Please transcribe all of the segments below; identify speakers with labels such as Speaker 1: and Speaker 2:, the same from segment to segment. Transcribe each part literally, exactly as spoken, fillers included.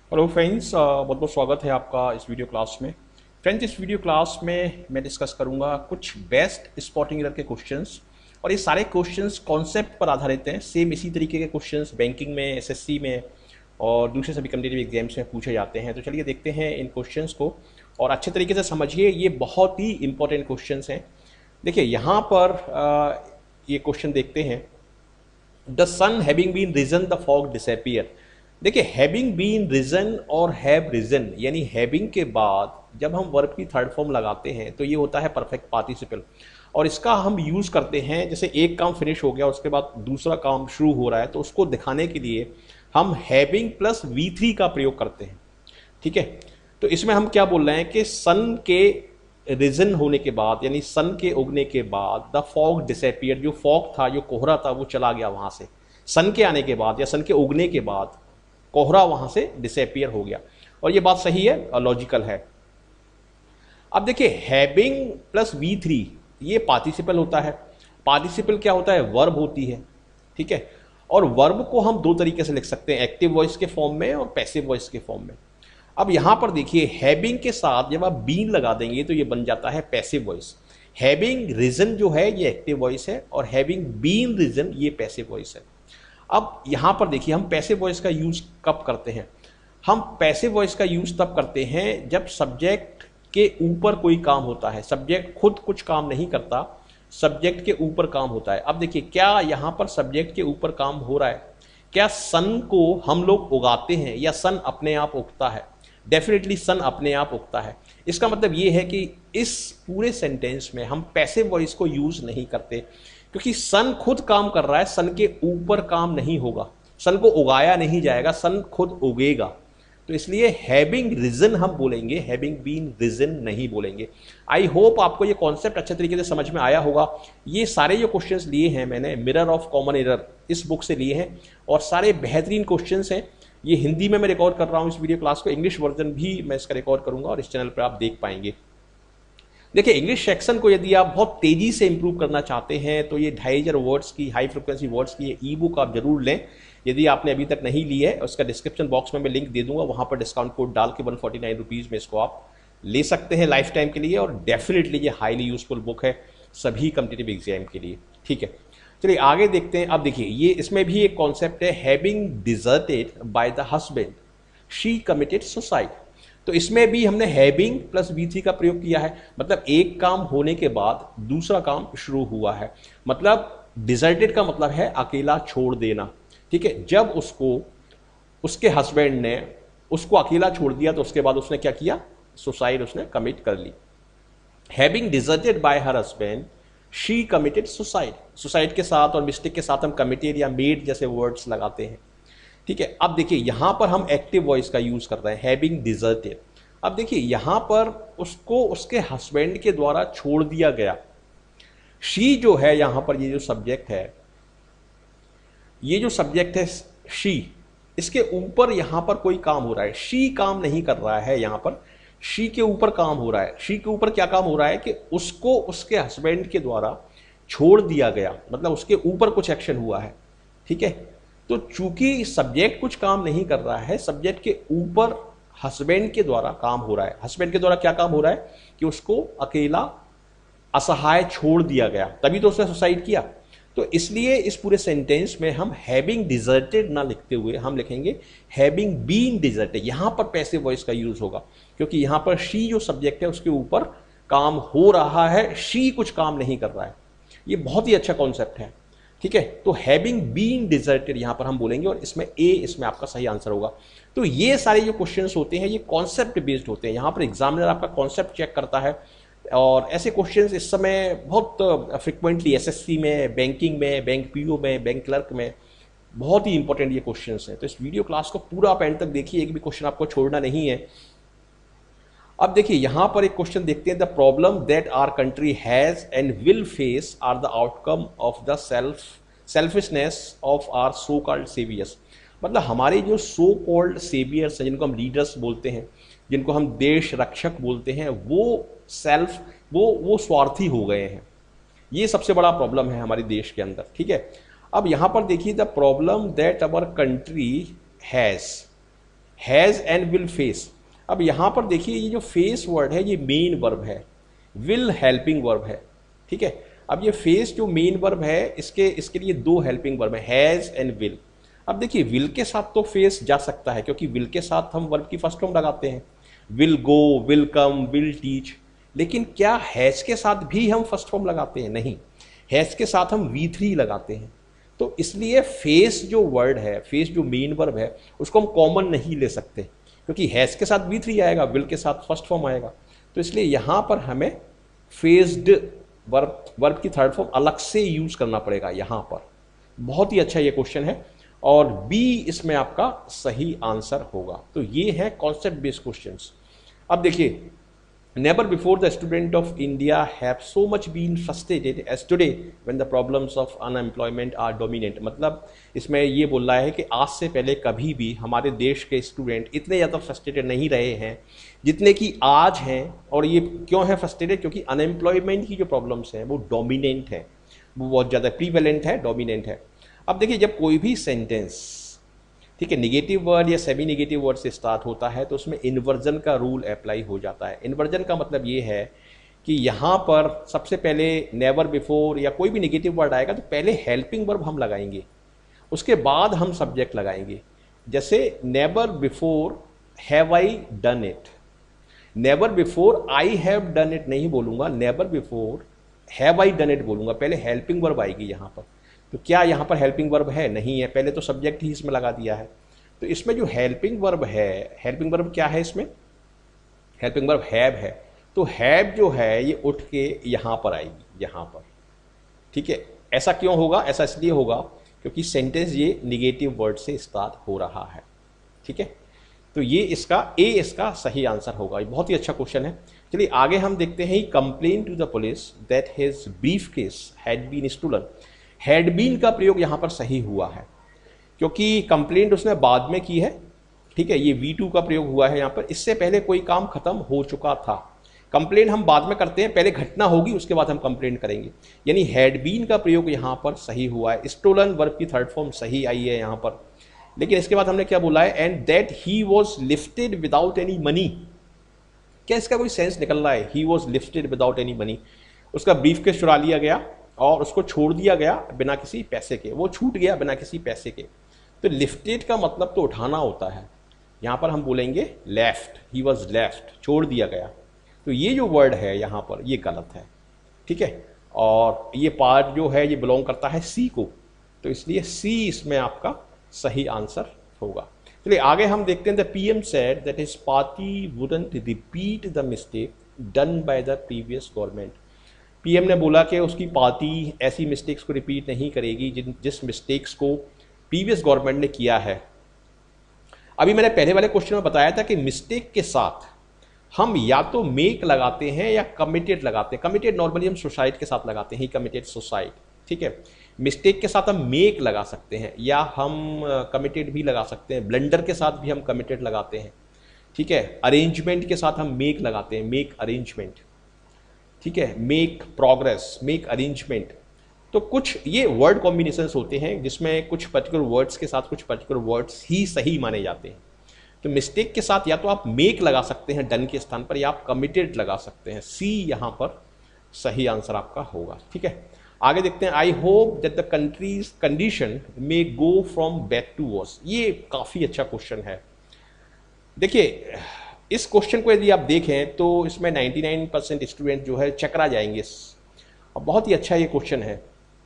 Speaker 1: Hello friends, बहुत बहुत स्वागत है आपका इस वीडियो क्लास में। फ्रेंड्स, इस वीडियो क्लास में मैं डिस्कस करूंगा कुछ बेस्ट स्पॉटिंग एरर के क्वेश्चंस। और ये सारे क्वेश्चंस कॉन्सेप्ट पर आधारित हैं। सेम इसी तरीके के क्वेश्चंस बैंकिंग में, एसएससी में और दूसरे सभी कम्पिटिटिव एग्जाम्स में पूछे जाते हैं। तो चलिए देखते हैं इन क्वेश्चंस को और अच्छे तरीके से समझिए। ये बहुत ही इंपॉर्टेंट क्वेश्चंस हैं। देखिए यहाँ पर अ, ये क्वेश्चन देखते हैं। The sun having been risen the fog disappear. देखिए, हैविंग बीन रिजन और हैव रिजन, यानी हैविंग के बाद जब हम वर्ब की थर्ड फॉर्म लगाते हैं तो ये होता है परफेक्ट पार्टिसिपल। और इसका हम यूज करते हैं जैसे एक काम फिनिश हो गया, उसके बाद दूसरा काम शुरू हो रहा है, तो उसको दिखाने के लिए हम हैविंग प्लस वी थ्री का प्रयोग करते हैं। ठीक है, तो इसमें हम क्या बोल रहे हैं कि सन के रिजन होने के बाद, यानी सन के उगने के बाद द फॉग डिसअपियर, जो फॉग था, जो कोहरा था, वो चला गया वहां से। सन के आने के बाद या सन के उगने के बाद कोहरा वहां से डिसअपियर हो गया। और ये बात सही है, लॉजिकल है। अब देखिए, हैविंग प्लस वी थ्री ये पार्टिसिपल होता है। पार्टिसिपल क्या होता है? वर्ब होती है। ठीक है, और वर्ब को हम दो तरीके से लिख सकते हैं, एक्टिव वॉइस के फॉर्म में और पैसिव वॉइस के फॉर्म में। अब यहां पर देखिए, हैविंग के साथ जब आप बीन लगा देंगे तो ये बन जाता है पैसिव वॉइस। हैविंग रीजन जो है ये एक्टिव वॉइस है और हैविंग बीन रीजन ये पैसिव वॉइस है। अब यहां पर देखिए, हम पैसिव वॉइस का यूज कब करते हैं? हम पैसिव वॉइस का यूज तब करते हैं जब सब्जेक्ट के ऊपर कोई काम होता है। सब्जेक्ट खुद कुछ काम नहीं करता, सब्जेक्ट के ऊपर काम होता है। अब देखिए, क्या यहां पर सब्जेक्ट के ऊपर काम हो रहा है? क्या सन को हम लोग उगाते हैं या सन अपने आप उगता है? डेफिनेटली सन अपने आप उगता है। इसका मतलब ये है कि इस पूरे सेंटेंस में हम पैसिव वॉइस को यूज नहीं करते, क्योंकि सन खुद काम कर रहा है, सन के ऊपर काम नहीं होगा, सन को उगाया नहीं जाएगा, सन खुद उगेगा। तो इसलिए हैविंग रिजन हम बोलेंगे, हैविंग बीन रिजन नहीं बोलेंगे। आई होप आपको ये कॉन्सेप्ट अच्छे तरीके से समझ में आया होगा। ये सारे जो क्वेश्चंस लिए हैं मैंने मिरर ऑफ कॉमन एरर इस बुक से लिए हैं और सारे बेहतरीन क्वेश्चंस हैं। ये हिंदी में मैं रिकॉर्ड कर रहा हूँ इस वीडियो क्लास को, इंग्लिश वर्जन भी मैं इसका रिकॉर्ड करूंगा और इस चैनल पर आप देख पाएंगे। देखिए, इंग्लिश सेक्शन को यदि आप बहुत तेजी से इंप्रूव करना चाहते हैं तो ये ढाई हजार वर्ड्स की, हाई फ्रिक्वेंसी वर्ड्स की ये ई बुक आप जरूर लें। यदि आपने अभी तक नहीं ली है, उसका डिस्क्रिप्शन बॉक्स में मैं लिंक दे दूंगा, वहां पर डिस्काउंट कोड डाल के वन फोर्टी नाइन रुपीज में इसको आप ले सकते हैं लाइफ टाइम के लिए। और डेफिनेटली ये हाईली यूजफुल बुक है सभी कम्पिटिटिव एग्जाम के लिए। ठीक है, चलिए आगे देखते हैं। अब देखिए, ये इसमें भी एक कॉन्सेप्ट है, having deserted by the husband she committed suicide. तो इसमें भी हमने हैविंग प्लस वी थ्री का प्रयोग किया है। मतलब एक काम होने के बाद दूसरा काम शुरू हुआ है। मतलब डिजर्टेड का मतलब है अकेला छोड़ देना। ठीक है, जब उसको उसके हस्बैंड ने उसको अकेला छोड़ दिया तो उसके बाद उसने क्या किया? सुसाइड उसने कमिट कर ली। Having deserted by her husband she committed suicide. Suicide के साथ और मिस्टेक के साथ हम कमिटेड या मेड जैसे वर्ड्स लगाते हैं। ठीक है, अब देखिए यहां पर हम एक्टिव वॉइस का यूज कर रहे हैं, हैविंग डिजर्टेड। अब देखिए यहां पर उसको उसके हस्बैंड के द्वारा छोड़ दिया गया। शी जो है यहां पर, ये जो सब्जेक्ट है, ये जो सब्जेक्ट है शी, इसके ऊपर यहां पर कोई काम हो रहा है। शी काम नहीं कर रहा है, यहां पर शी के ऊपर काम हो रहा है। शी के ऊपर क्या काम हो रहा है कि उसको उसके हस्बैंड के द्वारा छोड़ दिया गया, मतलब उसके ऊपर कुछ एक्शन हुआ है। ठीक है, तो चूंकि सब्जेक्ट कुछ काम नहीं कर रहा है, सब्जेक्ट के ऊपर हस्बैंड के द्वारा काम हो रहा है। हस्बैंड के द्वारा क्या काम हो रहा है कि उसको अकेला असहाय छोड़ दिया गया, तभी तो उसने सुसाइड किया। तो इसलिए इस पूरे सेंटेंस में हम हैविंग डिजर्टेड ना लिखते हुए हम लिखेंगे हैविंग बीन डिजर्टेड। यहां पर पैसिव वॉइस का यूज होगा, क्योंकि यहां पर शी जो सब्जेक्ट है उसके ऊपर काम हो रहा है, शी कुछ काम नहीं कर रहा है। ये बहुत ही अच्छा कॉन्सेप्ट है। ठीक है, तो हैविंग बीन डिजर्टेड यहां पर हम बोलेंगे और इसमें ए इसमें आपका सही आंसर होगा। तो ये सारे जो क्वेश्चंस होते हैं ये कॉन्सेप्ट बेस्ड होते हैं। यहां पर एग्जामिनर आपका कॉन्सेप्ट चेक करता है और ऐसे क्वेश्चंस इस समय बहुत फ्रिक्वेंटली एसएससी में, बैंकिंग में, बैंक पीओ में, बैंक क्लर्क में बहुत ही इंपॉर्टेंट ये क्वेश्चंस हैं। तो इस वीडियो क्लास को पूरा आप एंड तक देखिए, एक भी क्वेश्चन आपको छोड़ना नहीं है। अब देखिए यहां पर एक क्वेश्चन देखते हैं, the problem that our country has and will face are the outcome of the self selfishness of our so called saviours. मतलब हमारे जो सो कॉल्ड सेवियर्स हैं, जिनको हम लीडर्स बोलते हैं, जिनको हम देश रक्षक बोलते हैं, वो सेल्फ वो वो स्वार्थी हो गए हैं। ये सबसे बड़ा प्रॉब्लम है हमारे देश के अंदर। ठीक है, अब यहां पर देखिए, the problem that our country has, has and will face. अब यहाँ पर देखिए ये जो फेस वर्ड है ये मेन वर्ब है, विल हेल्पिंग वर्ब है, ठीक है। अब ये फेस जो मेन वर्ब है इसके इसके लिए दो हेल्पिंग वर्ब है, हैज़ एंड विल। अब देखिए विल के साथ तो फेस जा सकता है क्योंकि विल के साथ हम वर्ब की फर्स्ट फॉर्म लगाते हैं, will go, will come, will teach. लेकिन क्या हैज़ के साथ भी हम फर्स्ट फॉर्म लगाते हैं? नहीं, हैज़ के साथ हम वी थ्री लगाते हैं। तो इसलिए फेस जो वर्ड है, फेस जो मेन वर्ब है, उसको हम कॉमन नहीं ले सकते क्योंकि हैज़ के साथ वी थ्री आएगा, विल के साथ फर्स्ट फॉर्म आएगा। तो इसलिए यहाँ पर हमें फेस्ड वर्ब वर्ब की थर्ड फॉर्म अलग से यूज करना पड़ेगा यहाँ पर। बहुत ही अच्छा ये क्वेश्चन है और बी इसमें आपका सही आंसर होगा। तो ये है कॉन्सेप्ट बेस्ड क्वेश्चंस। अब देखिए, never before the student of India have so much been frustrated as today when the problems of unemployment are dominant। मतलब इसमें ये बोल रहा है कि आज से पहले कभी भी हमारे देश के स्टूडेंट इतने ज़्यादा फ्रस्ट्रेटेड नहीं रहे हैं जितने कि आज हैं। और ये क्यों है फ्रस्ट्रेटेड? क्योंकि अनएम्प्लॉयमेंट की जो प्रॉब्लम्स हैं वो डोमिनेंट है, वो बहुत ज़्यादा प्रीवेलेंट है, डोमिनेंट है। अब देखिए, जब कोई भी सेंटेंस, ठीक है, नेगेटिव वर्ड या सेमी नेगेटिव वर्ड से स्टार्ट होता है तो उसमें इन्वर्जन का रूल अप्लाई हो जाता है। इन्वर्जन का मतलब ये है कि यहाँ पर सबसे पहले नेवर बिफोर या कोई भी नेगेटिव वर्ड आएगा तो पहले हेल्पिंग वर्ब हम लगाएंगे, उसके बाद हम सब्जेक्ट लगाएंगे। जैसे never before have I done it, never before I have done it नहीं बोलूँगा, never before have I done it बोलूँगा। पहले हेल्पिंग वर्ब आएगी यहाँ पर। तो क्या यहाँ पर हेल्पिंग वर्ब है? नहीं है, पहले तो सब्जेक्ट ही इसमें लगा दिया है। तो इसमें जो हेल्पिंग वर्ब है, हेल्पिंग वर्ब क्या है इसमें? हेल्पिंग वर्ब हैव है। तो हैव जो है ये उठ के यहाँ पर आएगी, यहाँ पर, ठीक है। ऐसा क्यों होगा? ऐसा इसलिए होगा क्योंकि सेंटेंस ये निगेटिव वर्ड से स्टार्ट हो रहा है, ठीक है। तो ये इसका ए इसका सही आंसर होगा। ये बहुत ही अच्छा क्वेश्चन है। चलिए आगे हम देखते हैं। Complain to the police that his briefcase had been stolen. Had been का प्रयोग यहाँ पर सही हुआ है क्योंकि कंप्लेंट उसने बाद में की है, ठीक है। ये वी टू का प्रयोग हुआ है यहाँ पर, इससे पहले कोई काम खत्म हो चुका था। कंप्लेंट हम बाद में करते हैं, पहले घटना होगी उसके बाद हम कंप्लेंट करेंगे। यानी हैड बीन का प्रयोग यहाँ पर सही हुआ है। स्टोलन वर्ब की थर्ड फॉर्म सही आई है यहाँ पर। लेकिन इसके बाद हमने क्या बोला है? And that he was lifted without any money. क्या इसका कोई सेंस निकल रहा है? He was lifted without any money, उसका ब्रीफ केस चुरा लिया गया और उसको छोड़ दिया गया बिना किसी पैसे के, वो छूट गया बिना किसी पैसे के। तो लिफ्टेड का मतलब तो उठाना होता है, यहाँ पर हम बोलेंगे लेफ्ट, ही वॉज लेफ्ट, छोड़ दिया गया। तो ये जो वर्ड है यहाँ पर ये गलत है, ठीक है। और ये पार्ट जो है ये बिलोंग करता है सी को, तो इसलिए सी इसमें आपका सही आंसर होगा। चलिए आगे हम देखते हैं। The PM said that his party wouldn't repeat the mistake done by the previous government. PM ने बोला कि उसकी पार्टी ऐसी मिस्टेक्स को रिपीट नहीं करेगी जिन जिस मिस्टेक्स को प्रीवियस गवर्नमेंट ने किया है। अभी मैंने पहले वाले क्वेश्चन में बताया था कि मिस्टेक के साथ हम या तो मेक लगाते हैं या कमिटेड लगाते हैं। कमिटेड नॉर्मली हम सुसाइड के साथ लगाते हैं, ही कमिटेड सुसाइड, ठीक है। मिस्टेक के साथ हम मेक लगा सकते हैं या हम कमिटेड भी लगा सकते हैं। ब्लंडर के साथ भी हम कमिटेड लगाते हैं, ठीक है। अरेंजमेंट के साथ हम मेक लगाते हैं, मेक अरेंजमेंट, ठीक है। Make progress, make arrangement. तो कुछ ये वर्ड कॉम्बिनेशंस होते हैं जिसमें कुछ पर्टिकुलर वर्ड्स के साथ कुछ पर्टिकुलर वर्ड्स ही सही माने जाते हैं। तो मिस्टेक के साथ या तो आप मेक लगा सकते हैं डन के स्थान पर या आप कमिटेड लगा सकते हैं। सी यहाँ पर सही आंसर आपका होगा, ठीक है। आगे देखते हैं। I hope that the country's condition may go from bad to worse. ये काफ़ी अच्छा क्वेश्चन है। देखिए इस क्वेश्चन को यदि आप देखें तो इसमें निन्यानवे परसेंट स्टूडेंट जो है चकरा जाएंगे। और बहुत ही अच्छा ये क्वेश्चन है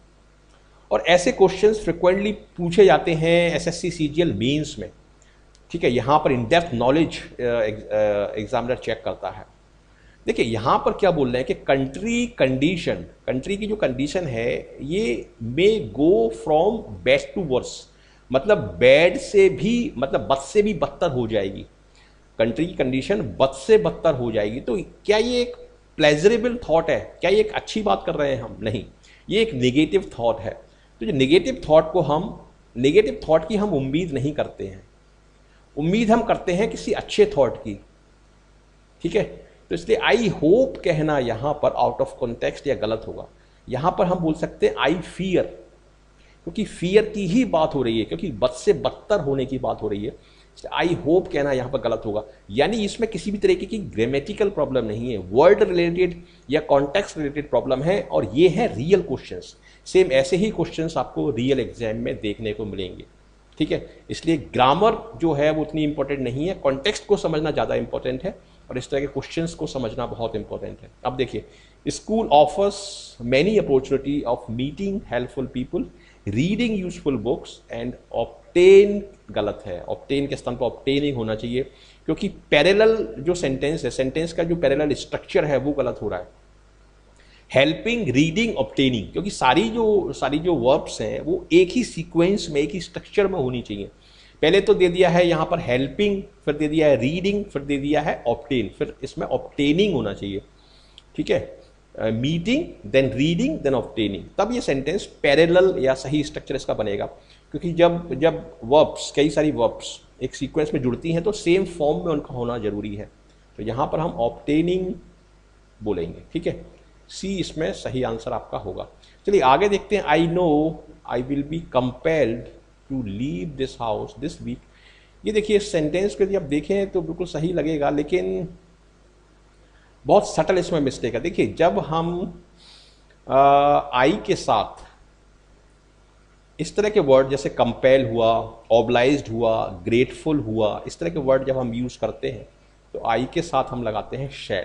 Speaker 1: और ऐसे क्वेश्चंस फ्रिक्वेंटली पूछे जाते हैं एसएससी सीजीएल मेंस में, ठीक है। यहाँ पर in depth knowledge examiner check करता है। देखिए यहाँ पर क्या बोल रहे हैं कि कंट्री कंडीशन, कंट्री की जो कंडीशन है ये may go from bad to worse, मतलब बैड से भी, मतलब बद से भी बदतर हो जाएगी। कंट्री की कंडीशन बद से बदतर हो जाएगी। तो क्या ये एक प्लेजरेबल थॉट है? क्या ये एक अच्छी बात कर रहे हैं हम? नहीं, ये एक नेगेटिव थॉट है। तो जो नेगेटिव थॉट को हम, नेगेटिव थॉट की हम उम्मीद नहीं करते हैं, उम्मीद हम करते हैं किसी अच्छे थॉट की, ठीक है। तो इसलिए आई होप कहना यहाँ पर आउट ऑफ कॉन्टेक्स्ट या गलत होगा। यहाँ पर हम बोल सकते हैं आई फियर, क्योंकि फियर की ही बात हो रही है, क्योंकि बद से बदतर होने की बात हो रही है। आई होप कहना यहाँ पर गलत होगा, यानी इसमें किसी भी तरीके की ग्रामेटिकल प्रॉब्लम नहीं है, वर्ड रिलेटेड या कॉन्टेक्स्ट रिलेटेड प्रॉब्लम है, और ये है रियल क्वेश्चंस। सेम ऐसे ही क्वेश्चंस आपको रियल एग्जाम में देखने को मिलेंगे, ठीक है। इसलिए ग्रामर जो है वो उतनी इंपॉर्टेंट नहीं है, कॉन्टेक्स्ट को समझना ज़्यादा इंपॉर्टेंट है, और इस तरह के क्वेश्चंस को समझना बहुत इंपॉर्टेंट है। अब देखिए, school offers many opportunity of meeting helpful people, reading useful books and obtain, गलत है, ऑब्टेन के स्थान पर ऑब्टेनिंग होना चाहिए, क्योंकि पैरेलल जो सेंटेंस है, सेंटेंस का जो पैरेलल स्ट्रक्चर है वो गलत हो रहा है। हेल्पिंग, रीडिंग, ऑब्टेनिंग, क्योंकि सारी जो सारी जो वर्ब्स हैं वो एक ही सीक्वेंस में, एक ही स्ट्रक्चर में होनी चाहिए। पहले तो दे दिया है यहाँ पर हेल्पिंग, फिर दे दिया है रीडिंग, फिर दे दिया है ऑब्टेन, फिर इसमें ऑब्टेनिंग होना चाहिए, ठीक है। Meeting then reading then obtaining, तब ये सेंटेंस पैरेलल या सही स्ट्रक्चर इसका बनेगा। क्योंकि जब जब वर्ब्स, कई सारी वर्ब्स एक सीक्वेंस में जुड़ती हैं तो सेम फॉर्म में उनका होना जरूरी है, तो यहाँ पर हम ऑब्टेनिंग बोलेंगे, ठीक है। सी इसमें सही आंसर आपका होगा। चलिए आगे देखते हैं। I know I will be compelled to leave this house this week. ये देखिए सेंटेंस को यदि आप देखें तो बिल्कुल सही लगेगा, लेकिन बहुत सटल इसमें मिस्टेक है। देखिए, जब हम आई के साथ इस तरह के वर्ड जैसे कंपेल हुआ, ऑब्लाइज्ड हुआ, ग्रेटफुल हुआ, इस तरह के वर्ड जब हम यूज करते हैं तो आई के साथ हम लगाते हैं शैल,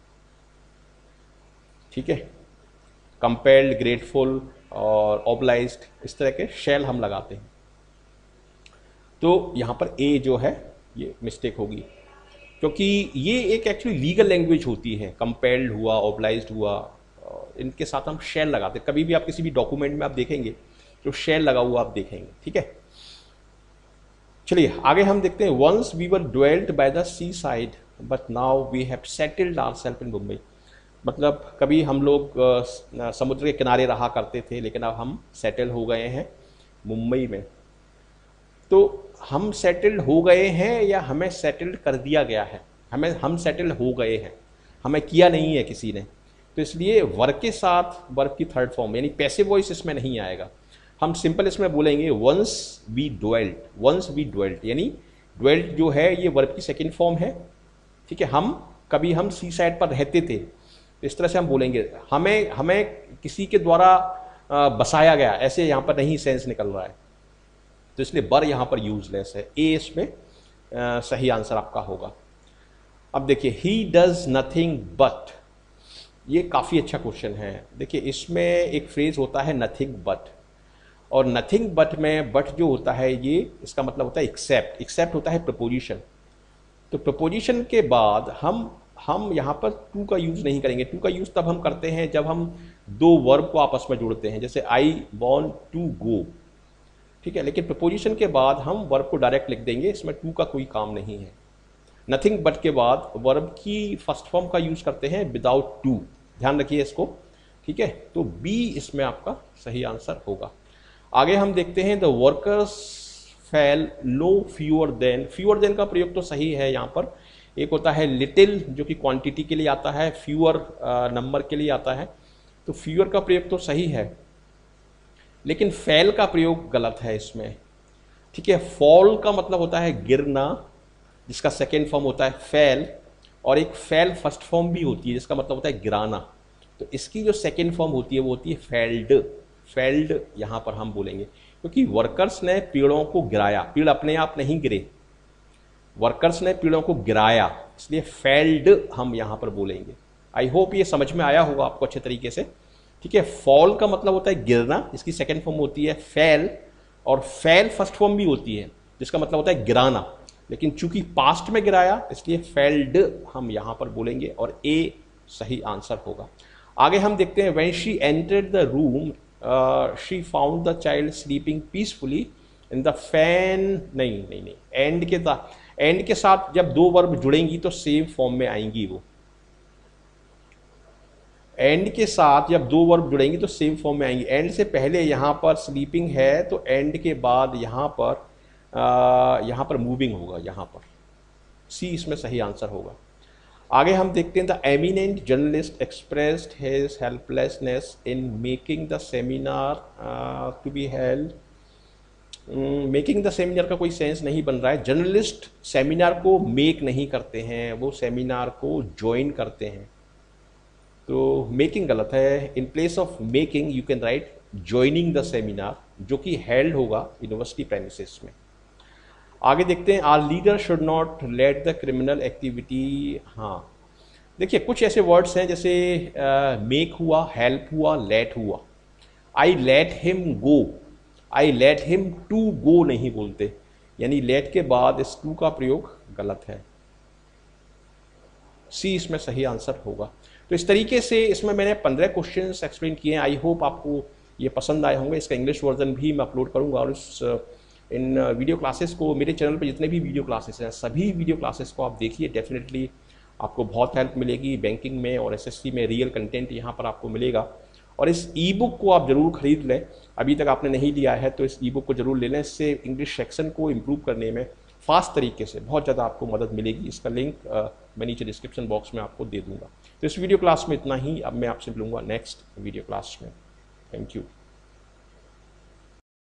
Speaker 1: ठीक है। कंपेल्ड, ग्रेटफुल और ऑब्लाइज्ड, इस तरह के शैल हम लगाते हैं, तो यहां पर ए जो है ये मिस्टेक होगी, क्योंकि ये एक एक्चुअली लीगल लैंग्वेज होती है। कंपेल्ड हुआ, ऑब्लाइज्ड हुआ, इनके साथ हम शैल लगाते हैं। कभी भी आप किसी भी डॉक्यूमेंट में आप देखेंगे तो शैल लगा हुआ आप देखेंगे, ठीक है। चलिए आगे हम देखते हैं। Once we were dwelled by the sea side but now we have settled ourselves in Mumbai. मतलब कभी हम लोग समुद्र के किनारे रहा करते थे, लेकिन अब हम सेटल हो गए हैं मुंबई में। तो हम सेटल्ड हो गए हैं या हमें सेटल्ड कर दिया गया है? हमें हम सेटल्ड हो गए हैं, हमें किया नहीं है किसी ने, तो इसलिए वर्ब के साथ वर्ब की थर्ड फॉर्म यानी पैसिव वॉइस इसमें नहीं आएगा। हम सिंपल इसमें बोलेंगे once we dwelled, once we dwelled, यानी ड्वेल्ड जो है ये वर्ब की सेकंड फॉर्म है, ठीक है। हम कभी हम सी साइड पर रहते थे, तो इस तरह से हम बोलेंगे। हमें हमें किसी के द्वारा बसाया गया, ऐसे यहाँ पर नहीं सेंस निकल रहा है, तो इसलिए बर यहाँ पर यूजलेस है। ए इसमें आ, सही आंसर आपका होगा। अब देखिए, ही डज नथिंग बट, ये काफ़ी अच्छा क्वेश्चन है। देखिए इसमें एक फ्रेज होता है नथिंग बट, और नथिंग बट में बट जो होता है ये इसका मतलब होता है एक्सेप्ट, एक्सेप्ट होता है प्रपोजिशन। तो प्रपोजिशन के बाद हम हम यहाँ पर टू का यूज़ नहीं करेंगे। टू का यूज़ तब हम करते हैं जब हम दो वर्ब को आपस में जोड़ते हैं, जैसे आई वॉन्ट टू गो, ठीक है। लेकिन प्रपोजिशन के बाद हम वर्ब को डायरेक्ट लिख देंगे, इसमें टू का कोई काम नहीं है। नथिंग बट के बाद वर्ब की फर्स्ट फॉर्म का यूज़ करते हैं विदाउट टू, ध्यान रखिए इसको, ठीक है। तो बी इसमें आपका सही आंसर होगा। आगे हम देखते हैं the workers fell low fewer than. Fewer than का प्रयोग तो सही है यहाँ पर। एक होता है लिटिल जो कि क्वांटिटी के लिए आता है, फ्यूअर नंबर के लिए आता है, तो फ्यूअर का प्रयोग तो सही है, लेकिन फेल का प्रयोग गलत है इसमें, ठीक है। फॉल का मतलब होता है गिरना, जिसका सेकेंड फॉर्म होता है फेल, और एक फेल फर्स्ट फॉर्म भी होती है जिसका मतलब होता है गिराना। तो इसकी जो सेकेंड फॉर्म होती है वो होती है फेल्ड, फेल्ड यहाँ पर हम बोलेंगे, क्योंकि वर्कर्स ने पेड़ों को गिराया, पेड़ अपने आप नहीं गिरे, वर्कर्स ने पेड़ों को गिराया, इसलिए फेल्ड हम यहाँ पर बोलेंगे। आई होप ये समझ में आया होगा आपको अच्छे तरीके से, ठीक है। फॉल का मतलब होता है गिरना, इसकी सेकेंड फॉर्म होती है फेल, और फेल फर्स्ट फॉर्म भी होती है जिसका मतलब होता है गिराना, लेकिन चूंकि पास्ट में गिराया इसलिए फेल्ड हम यहाँ पर बोलेंगे, और ए सही आंसर होगा। आगे हम देखते हैं when she entered the room she found the child sleeping peacefully in the fan. नहीं नहीं नहीं एंड के साथ एंड के साथ जब दो वर्ब जुड़ेंगी तो सेम फॉर्म में आएंगी वो। एंड के साथ जब दो वर्ब जुड़ेंगी तो सेम फॉर्म में आएंगी। एंड से पहले यहाँ पर स्लीपिंग है तो एंड के बाद यहाँ पर आ, यहाँ पर मूविंग होगा, यहाँ पर सी इसमें सही आंसर होगा। आगे हम देखते हैं the eminent journalist expressed his helplessness in making the seminar to be held. Making the seminar का कोई सेंस नहीं बन रहा है। जर्नलिस्ट सेमिनार को मेक नहीं करते हैं, वो सेमिनार को ज्वाइन करते हैं। तो मेकिंग गलत है। In place of making you can write joining the seminar, जो कि हेल्ड होगा यूनिवर्सिटी प्रेमिसेस में। आगे देखते हैं, our leader should not let the criminal activity. हाँ, देखिए कुछ ऐसे वर्ड्स हैं जैसे मेक uh, हुआ, हेल्प हुआ, लेट हुआ। I let him go, I let him to go नहीं बोलते, यानी लेट के बाद इस टू का प्रयोग गलत है। सी इसमें सही आंसर होगा। तो इस तरीके से इसमें मैंने पंद्रह क्वेश्चंस एक्सप्लेन किए हैं। आई होप आपको ये पसंद आए होंगे। इसका इंग्लिश वर्जन भी मैं अपलोड करूंगा, और इस इन वीडियो क्लासेस को, मेरे चैनल पर जितने भी वीडियो क्लासेस हैं सभी वीडियो क्लासेस को आप देखिए। डेफिनेटली आपको बहुत हेल्प मिलेगी बैंकिंग में और एसएससी में। रियल कंटेंट यहाँ पर आपको मिलेगा। और इस ई बुक को आप ज़रूर खरीद लें, अभी तक आपने नहीं लिया है तो इस ई बुक को ज़रूर ले लें। इससे इंग्लिश सेक्शन को इम्प्रूव करने में फास्ट तरीके से बहुत ज़्यादा आपको मदद मिलेगी। इसका लिंक मैं नीचे डिस्क्रिप्शन बॉक्स में आपको दे दूंगा। तो इस वीडियो क्लास में इतना ही। अब मैं आपसे मिलूंगा नेक्स्ट वीडियो क्लास में। Thank you.